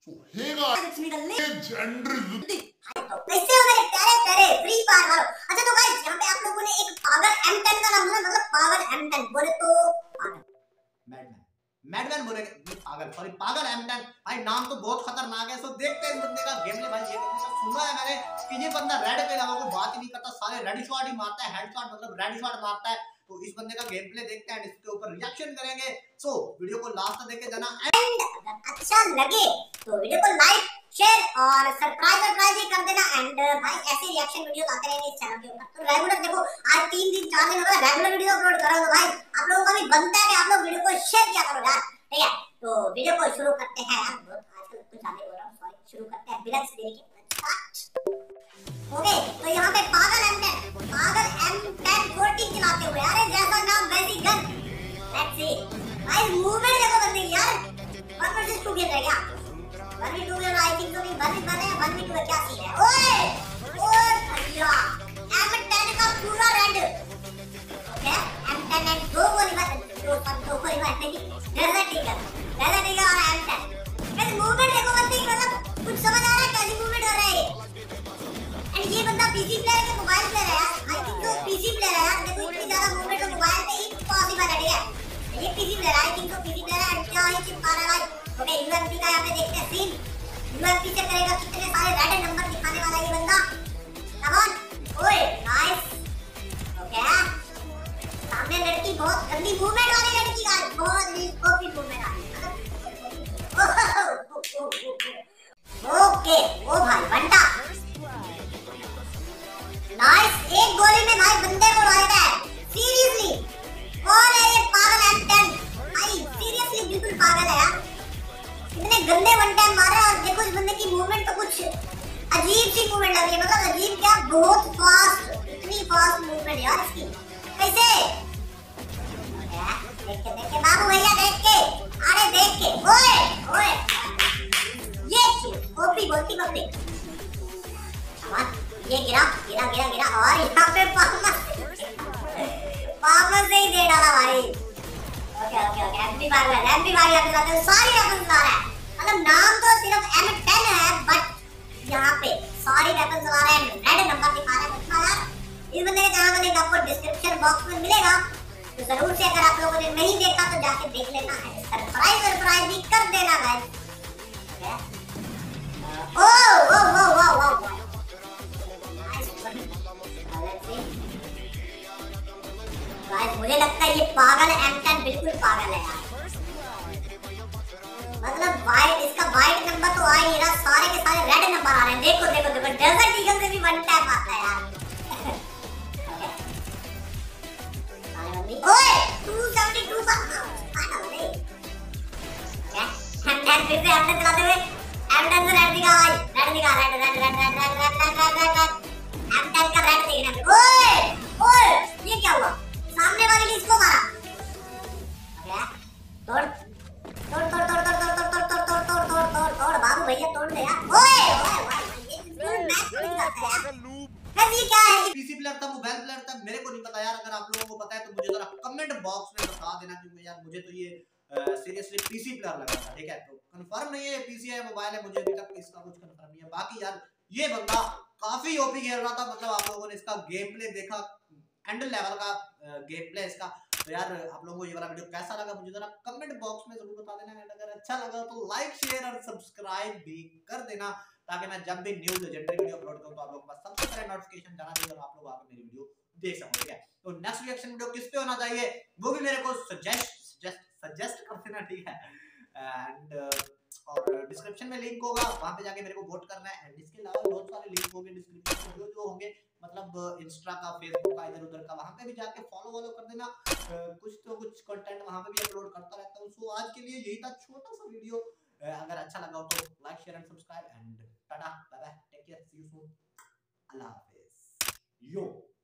So hey guys, it's me the link. gender कैसे हो मेरे प्यारे प्यारे फ्री फायर वालों। अच्छा तो गाइस यहाँ पे आप लोगों ने एक पागल M10 का नाम सुना, मतलब पागल M10 बोले तो पागल मैडमैन बोलेंगे पागल, सॉरी पागल M10 भाई, नाम तो बहुत खतरनाक है। सो देखते हैं इस बंदे का गेमप्ले भाई। ये बंदा सुना है मैंने कि ये बंदा रेड के अलावा कोई बात ही नहीं करता, सारे रेड शॉट ही मारता है, हेडशॉट मतलब रेड शॉट मारता है। तो इस बंदे का गेमप्ले देखते हैं, इसके ऊपर रिएक्शन करेंगे। सो वीडियो को लास्ट तक देखे जाना। एंड अगर अच्छा लगे तो वीडियो को लाइक शेयर और सब्सक्राइब भी कर देना। एंड भाई ऐसे रिएक्शन वीडियो आते रहेंगे इस चैनल के ऊपर। तो रेगुलर देखो, आज 3 दिन 4 दिन हो गए रेगुलर वीडियो अपलोड कर रहा हूं। तो भाई आप लोगों का भी बनता है कि आप लोग वीडियो को शेयर किया करो यार, ठीक है। तो वीडियो को शुरू करते हैं यार, बहुत आजकल कुछ ज्यादा हो रहा है, सॉरी। शुरू करते हैं बिना देरी के। ओके तो यहाँ पे पागल M10 14 चलाते हुए, अरे जैसा नाम वैसी गन। लेट्स सी भाई मूवमेंट देखो बंदे की यार। 1 वर्सेस 2 खेल रहे क्या? 1v2 में आई थिंक तो नहीं, 1v2 में क्या सीन है? ओए ओए भैया M10 का पूरा रेड। ओके M10 एंड दो गोली मार नहीं, डेजर्ट ईगल और M10। कैसे मूवमेंट देखो बंदे की, मतलब कुछ समझ आ रहा है कैसी मूवमेंट हो रहा है ये। एंड ये बंदा पीसी प्लेयर है, मोबाइल प्लेयर है यार। आई थिंक तो पीसी प्लेयर है यार। देखो इतनी ज्यादा मूवमेंट तो मोबाइल पे ही पॉसिबल है, ठीक है। ये पीसी प्लेयर है, आई थिंक तो पीसी प्लेयर है। क्या ही चिपका रहा है भाई। ओके यूएमपी का यहाँ पे देखते हैं सीन। यूएमपी से करेगा कितने सारे रेड नंबर दिखाने वाला ये बंदा। कम ऑन ओए नाइस। ओके सामने लड़की, बहुत गंदी मूवमेंट वाली लड़की का, बहुत ही कॉपी मूवमेंट आ रही है। ओके ओ भाई बंटा नाइस। एक गोली में भाई बंदे को मार दिया है। सीरियसली कौन है ये पागल M10 भाई? सीरियसली बिल्कुल पागल है यार। इतने गंदे वन टाइम मारा। और देखो इस बंदे की मूवमेंट तो कुछ अजीब सी मूवमेंट लग रही है, मतलब अजीब क्या, बहुत फास्ट, इतनी फास्ट मूवमेंट यार इसकी। कैसे देख के बाबू भैया, देख के, अरे देख के, ओए ओए ये ओपी बोलती पब्लिक। ये गिरा और यहाँ पे पागल से ही दे डाला भाई। ओके एमपी पागल आपके सारी वेपन्स ला रहा है। मतलब नाम तो सिर्फ M10 है, बट यहाँ पे सारी वेपन्स ला रहे हैं, रेड नंबर दिखा रहे हैं। मतलब यार इस बंदे का चैनल का लिंक आपको डिस्क्रिप्शन बॉक्स में मिलेगा, तो जरूर से अगर आप लोगों ने नहीं देखा तो जाके देख लेना है। सब्सक्राइब भी कर देना गाइस। मुझे लगता है ये पागल M10 बिल्कुल पागल है यार। मतलब वाइट, इसका वाइट नंबर तो आ ही नहीं रहा, सारे के सारे रेड नंबर आ रहे हैं। देखो डेजर्ट ईगल से भी वन टैप आता है यार। ओए 272 का M10 फिर से M10 चलाते हुए, M10 से रेड दिखा भाई, M10 का रेड देखना। ओए ये क्या हुआ? सामने वाले ने इसको मारा। तोड़ बाबू भैया, तोड़ दे यार। ओए ये मैच नहीं करता यार। ये क्या है? पीसी प्लेयर था, मोबाइल प्लेयर था, मेरे को नहीं पता यार। अगर आप लोगों को पता है तो मुझे जरा कमेंट बॉक्स में बता देना, क्योंकि यार मुझे तो ये सीरियसली पीसी प्लेयर लगा था, ठीक है। तो कंफर्म नहीं है पीसी है मोबाइल है, मुझे अभी तक इसका कुछ कंफर्म नहीं है। बाकी यार ये बंदा काफी ओपी खेल रहा था, मतलब आप लोगों ने इसका गेम प्ले देखा, एंड लेवल का गेम प्ले इसका। तो यार आप लोगों को ये वाला वीडियो कैसा लगा मुझे जरा कमेंट बॉक्स में जरूर बता देना। एंड अगर अच्छा लगा तो लाइक शेयर और सब्सक्राइब भी कर देना, ताकि मैं जब भी न्यू लेजेंडरी वीडियो अपलोड करूं तो आप लोगों के पास सबसे पहले नोटिफिकेशन जाना चाहिए और आप लोग आके मेरी वीडियो देख सको, ठीक है। तो नेक्स्ट रिएक्शन वीडियो किस पे होना चाहिए वो भी मेरे को सजेस्ट कर देना, ठीक है। एंड और डिस्क्रिप्शन में लिंक होगा, वहां पे जाके मेरे को वोट करना है। एंड इसके अलावा बहुत सारे लिंक होंगे डिस्क्रिप्शन में जो होंगे, मतलब इंस्टा का, फेसबुक का, इधर उधर का, वहां पे भी जाके फॉलो कर देना। कुछ कंटेंट वहां पे भी अपलोड करता रहता हूं। सो आज के लिए यही था छोटा सा वीडियो। अगर अच्छा लगा हो तो like share and subscribe. And tata bye bye, take care, see you soon, अल्लाह हाफिज यो।